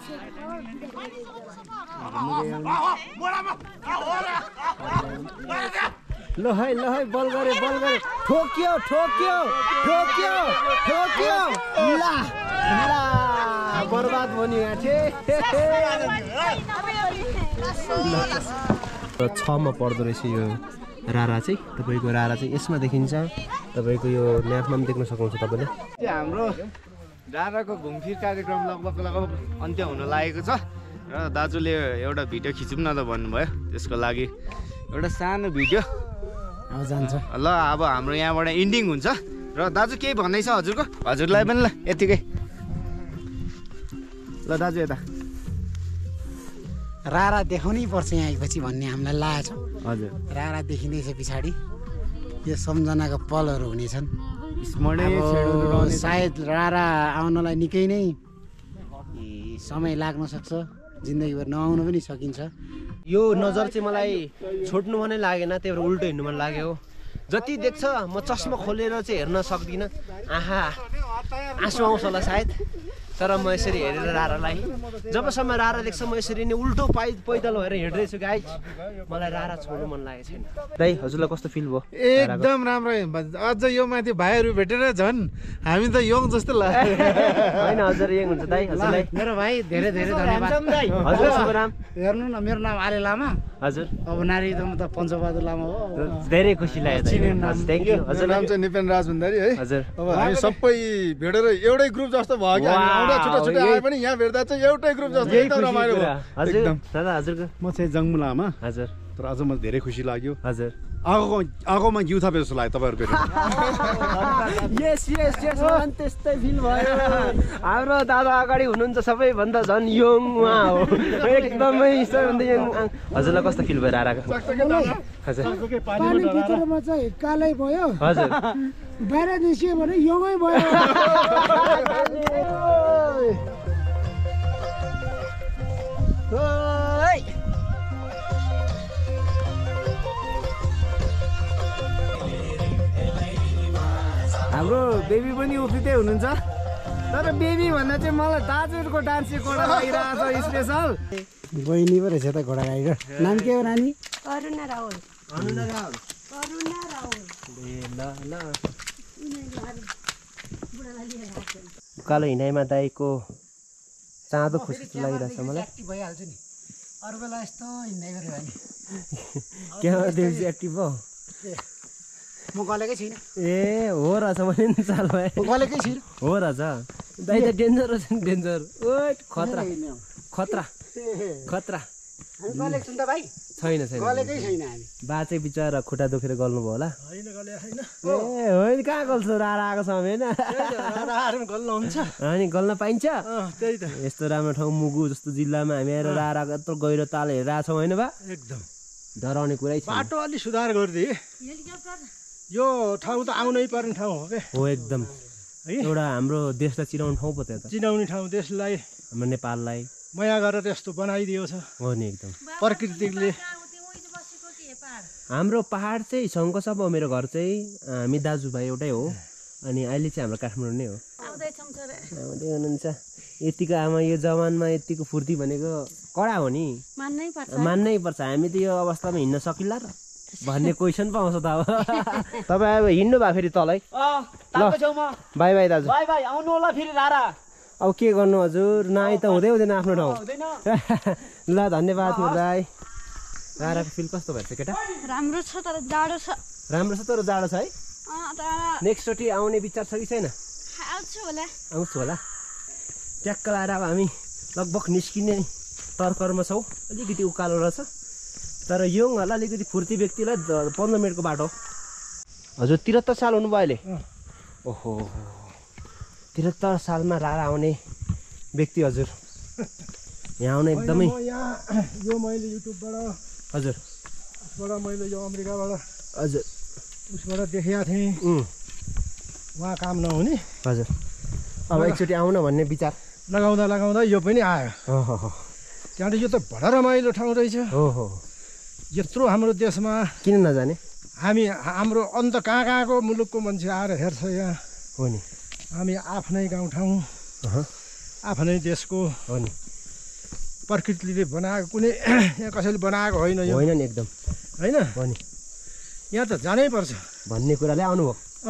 ल है बल गरे ठोक्यो ला बर्बाद बन्यो यहाँ थिए 6 मा पर्दो रहेछ यो रारा चाहिँ तपाईको रारा चाहिँ यसमा देखिन्छ तपाईको यो म्यापमा पनि देख्न सक्नुहुन्छ तपाईले हाम्रो राराको घुमफिर कार्यक्रम लगभग अन्त्य हुन लागेको छ र दाजुले एउटा भिडियो खिचौँ न त भन्नुभयो त्यसको लागि एउटा सानो भिडियो अब जान्छ ल अब हाम्रो यहाँबाट एन्डिङ हुन्छ र दाजु केही भन्दै छ हजुरको हजुरलाई पनि ल यतिकै ल दाजु यता रारा देखाउनै पर्छ यहाँ आएपछि भन्ने हामीलाई लागेको छ हजुर रारा देखिँदैछ पछाडि यो सम्झनाको पलहरू हुनेछन् सायद रारा आउनलाई निकै नै समय लाग्न सक्छ जिन्दगीभर नआउन पनि सकिन्छ यो नजर चाहिँ मलाई छोड्नु भने लागेन त्यही भएर उल्टो हिँड्नु मन लाग्यो जति देख्छ म चस्मा खोलेर चाहिँ हेर्न सक्दिनँ आहा आँसु आउँछ होला सायद तर म यसरी हेरेर रारालाई जबसम्म रारा देख्छ म यसरी नै उल्टो पैदल भएर हिँड्दैछु गाइस मलाई रारा छोड्नु मन लागेको छैन दाइ हजुरलाई कस्तो फिल भयो एकदम राम्रो अझ यो माथि भाइहरू भेटेर झन् हामी त यङ जस्तो लाग्यो हैन हजुर यङ हुन्छ दाइ हजुरलाई मेरो भाइ धेरै धेरै धन्यवाद हजुर शुभराम हेर्नु न मेरो नाम आले लामा हजुर अब नारी त म त पञ्चबहादुर लामा हो धेरै खुसी लाग्यो थ्यांक यू हजुर नाम चाहिँ निपेन राज भण्डारी है हजुर अब हामी सबै भेटेर एउटै ग्रुप जस्तो भयो कि हामी आउँदा छुट्टा आए पनि यहाँ भेट्दा चाहिँ एउटै ग्रुप जस्तो एकदम रमाइलो भयो हजुर दादा हजुरको म चाहिँ जङ्गमु लामा हजुर तर अझ मलाई धेरै खुसी लाग्यो हजुर आगोमा घिउ थापे जस्तो लाग्यो तपाईँहरू भेटेर यस मलाई त्यस्तै फिल भयो हाम्रो दादा अगाडि हुनुहुन्छ सबैभन्दा झन् यङ उहाँ हो एकदमै सबैभन्दा यङ हजुरलाई कस्तो फिल भयो राराको हजुर पानी भित्रमा चाहिँ कालै भयो हजुर बाहिर निस्कियो भने यङै भयो हाम्रो बेबी पनि उफ्रिँदै हुनुहुन्छ तर बेबी भन्दा चाहिँ मलाई दाजुहरूको डान्स सिकाउन लागिरहेको छ स्पेसल बहिनी पो रहेछ त घोडा गाडीको नाम के हो नानी अरुणा राहुल उकालो हिँडाइमा दाइको चाँदो खुसी लागिरहेछ मलाई भइहाल्छ नि अरू बेला यस्तो हिँड्दै गऱ्यो भने क्यामेरा देउसी एक्टिभ हो म गलेकै छैन ए हो रहेछ मैले नि चाल भए गलेकै छैन हो रहेछ दाइ त डेन्जर रहेछ नि डेन्जर ओइ खतरा गलेको छु त भाइ छैन गलेकै छैन हामी बा चाहिँ बिचरा खुट्टा दुखेर गल्नुभयो होला ए होइन कहाँ गल्छ रारा आएको छ होइन गल्न हुन्छ अनि गल्न पाइन्छ त्यही त यस्तो राम्रो ठाउँ मुगु जस्तो जिल्लामा हामी आएर राराको यत्रो गहिरो ताल हेरिरहेको छौँ होइन बा एकदम डराउने कुरै छ बाटो अलि सुधार गरिदिए यो ठाउँ त आउनै पर्ने ठाउँ हो के हो एकदम एउटा हाम्रो देशलाई चिनाउने ठाउँ पो त्यहाँ त चिनाउने ठाउँ देशलाई हाम्रो नेपाललाई माया गरेर त्यस्तो बनाइदिएको छ हो नि एकदम प्रकृतिले हाम्रो पहाड चाहिँ शङ्कसप हो मेरो घर चाहिँ हामी दाजुभाइ एउटै हो अनि अहिले चाहिँ हाम्रो काठमाडौँ नै हो आउँदै हुनुहुन्छ यतिको आमा यो जवानमा यतिको फुर्ती भनेको कडा हो नि मान्नै पर्छ हामी त यो अवस्थामा हिँड्न सकिला र भन्ने क्वेसन पो आउँछ त अब तपाईँ अब हिँड्नु भयो फेरि तलै ल बाई बाई दाजु आउनु होला फेरि रारा अब के गर्नु हजुर नाइ त हुँदै हुँदैन आफ्नो ठाउँ ल धन्यवाद दाइ राराको फिल कस्तो भएछ केटा राम्रो छ तर जाडो छ राम्रो छ तर जाडो छ है नेक्स्टचोटि आउने विचार छ कि छैन आउँछु होला ट्याक्क लाएर अब हामी लगभग निस्किने तर्करमा छौँ अलिकति उकालो रहेछ तर यङहरूलाई अलिकति फुर्ती व्यक्तिलाई 15 मिनटको बाटो हजुर 73 साल हुनुभयो अहिले ओहो 73 सालमा रारा आउने व्यक्ति हजुर यहाँ आउने एकदमै यो मैले युट्युबबाट हजुर उसबाट मैले यो अमेरिकाबाट हजुर उसबाट देखेको थिएँ उहाँ काम नहुने हजुर अब एकचोटि आउन भन्ने विचार लगाउँदा यो पनि आयो त्यहाँदेखि यो त बडा रमाइलो ठाउँ रहेछ हो यत्रो हाम्रो देशमा किन नजाने हाम्रो अन्त कहाँको मुलुकको मान्छे आएर हेर्छ यहाँ हो नि हामी आफ्नै गाउँठाउँ आफ्नै देशको हो नि प्रकृतिले बनाएको कुनै यहाँ कसैले बनाएको होइन यो होइन नि एकदम होइन हो नि यहाँ त जानै पर्छ भन्ने कुराले आउनुभयो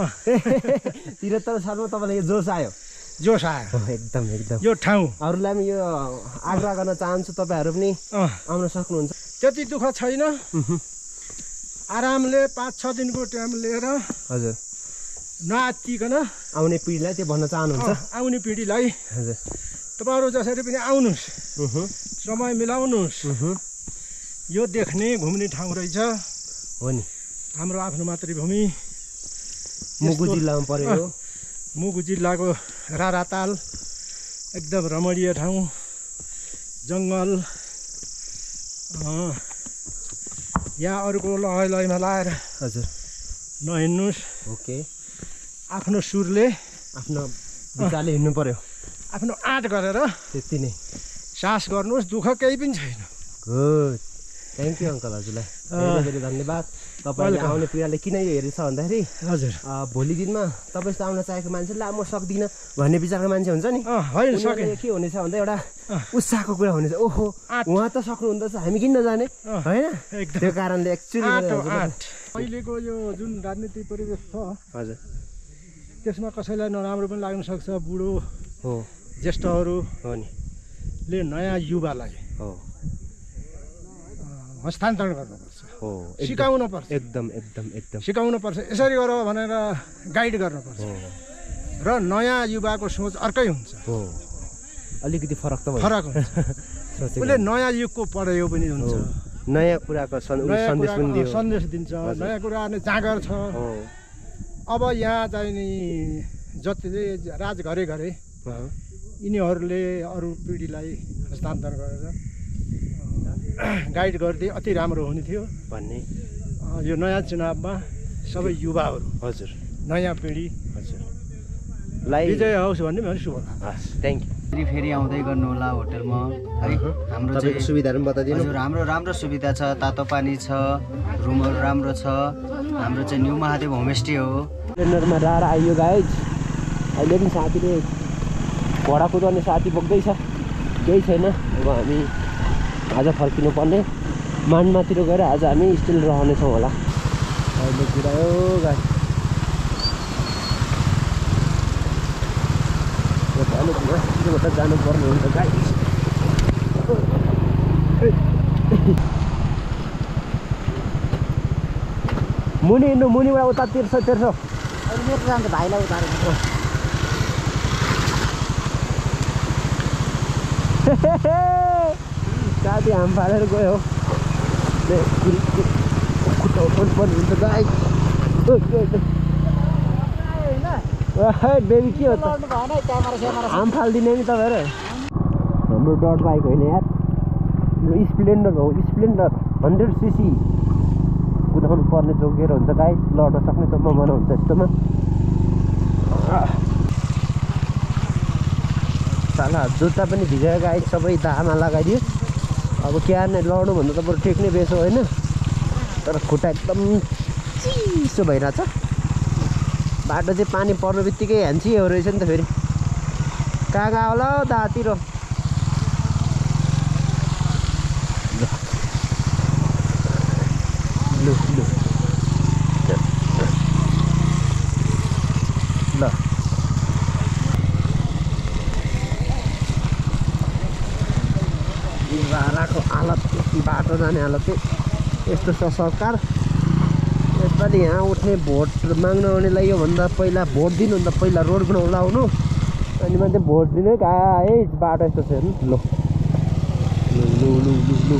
73 सालमा तपाईँलाई यो जोस आयो जोस आयो एकदम एकदम यो ठाउँ अरूलाई पनि यो आग्रह गर्न चाहन्छु तपाईँहरू पनि आउन सक्नुहुन्छ त्यति दुःख छैन आरामले 5-6 दिनको टाइम लिएर हजुर नआत्तिकन आउने पिँढीलाई त्यो भन्न चाहनुहुन्छ आउने पिँढीलाई हजुर तपाईँहरू जसरी पनि आउनुहोस् समय मिलाउनुहोस् यो देख्ने घुम्ने ठाउँ रहेछ हो नि हाम्रो आफ्नो मातृभूमि मुगु जिल्लामा पर्यो मुगु जिल्लाको राराताल एकदम रमणीय ठाउँ जङ्गल यहाँ अरूको लयमा लाएर हजुर नहिँड्नुहोस् ओके आफ्नो सुरले आफ्नो विचारले हिँड्नु पर्यो आफ्नो आँट गरेर त्यति नै सास गर्नुहोस् दुःख केही पनि छैन गुड थ्याङ्क यू अङ्कल हजुरलाई धेरै धेरै धन्यवाद तपाईँले आउने पिँढीले किन यो हेरेछ भन्दाखेरि हजुर भोलि दिनमा तपाईँ जस्तो आउन चाहेको मान्छेले म सक्दिनँ भन्ने विचारको मान्छे हुन्छ नि होइन सके के हुनेछ भन्दा एउटा उत्साहको कुरा हुनेछ ओहो उहाँ त सक्नुहुँदैछ हामी किन नजाने होइन त्यो कारणले एक्चुअली अहिलेको यो जुन राजनीतिक परिवेश छ हजुर त्यसमा कसैलाई नराम्रो पनि लाग्न सक्छ बुढो हो ज्येष्ठहरू हो नि ले नयाँ युवालाई हो हस्तान्तरण गर्नुपर्छ हो सिकाउन पर्छ एकदम एकदम एकदम सिकाउनु पर्छ यसरी गर भनेर गाइड गर्नुपर्छ र नयाँ युवाको सोच अर्कै हुन्छ हो अलिकति फरक त फरक हुन्छ उसले नयाँ युगको पढायो पनि हुन्छ नयाँ कुराको सन्देश पनि दियो सन्देश दिन्छ नयाँ कुरा जाँगर छ अब यहाँ चाहिँ नि जतिले राज गरे यिनीहरूले अरू पिँढीलाई हस्तान्तरण गरेर गाइड गरिदिए अति राम्रो हुने थियो भन्ने यो नयाँ चुनावमा सबै युवाहरू हजुर नयाँ पिँढी हजुरलाई विजय होस् भन्ने मेरो शुभ हस् थ्याङ्क यू फेरि आउँदै गर्नु होला होटलमा है हाम्रो चाहिँ सुविधाहरू पनि बताइदिनु हजुर हाम्रो राम्रो सुविधा छ तातो पानी छ रुमहरू राम्रो छ हाम्रो चाहिँ न्यू महादेव होमस्टे हो सिलिन्डरमा राड आइयो गाइज अहिले पनि साथीले घोडा कुदाउने साथी बोक्दैछ केही छैन अब हामी आज फर्किनु पर्ने मानमातिर गएर आज हामी स्टिल रहनेछौँ होला अहिले कुदायो गाडी अलिक जानुपर्ने हुन्छ गाडी मुनि हिँड्नु मुनिबाट उता तिर्छ मेरो जान्छ भाइलाई उतारेको साथी हाम फालेर गयो खुट्टा पर्ने हुन्छ गाई बेबी के हो त हाम फालिदिने नि तपाईँहरू हाम्रो डट बाइक होइन यार यो स्प्लेन्डर हो स्प्लेन्डर 100cc कुदाउनु पर्ने जोगिएर हुन्छ गाई लड्न सक्ने सम्भावना हुन्छ यस्तोमा साला जुत्ता पनि भिजायो गाई सबै दामा लगाइदियो अब क्यार नै लड्नु भन्दा त बरु ठिक नै बेच्यो होइन तर खुट्टा एकदम चिसो भइरहेछ बाटो चाहिँ पानी पर्ने बित्तिकै ह्यान्ची हो रहेछ नि त फेरि कहाँ कहाँ होला दातिर ल भाडाको हालत बाटो जाने हालत चाहिँ यस्तो छ सरकार यसपालि यहाँ उठ्ने भोट माग्न आउनेलाई योभन्दा पहिला भोट दिनुभन्दा पहिला रोड बनाउला आउनु अनि मान्छे भोट दिनु कहाँ है बाटो यस्तो छ हेर्नु लु लु लु लु लु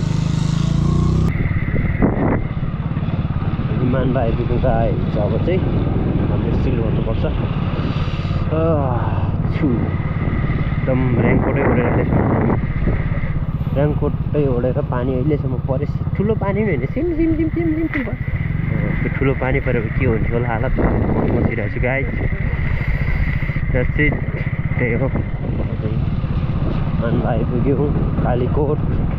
विमान आइपुग्नु त आइन्छ अब चाहिँ हामीले सिल गर्नुपर्छ एकदम ऱ्याङ्कोटै ओढेर ऱ्याङ्कोटै ओढेर पानी अहिलेसम्म परे ठुलो पानी पनि होइन सिम सिम सिम सिम सिम सिम त्यो ठुलो पानी परेको के हुन्छ होला हालत बसिरहेको छु गाइज चाहिँ त्यही हो अन्त आइपुग्यो कालीकोट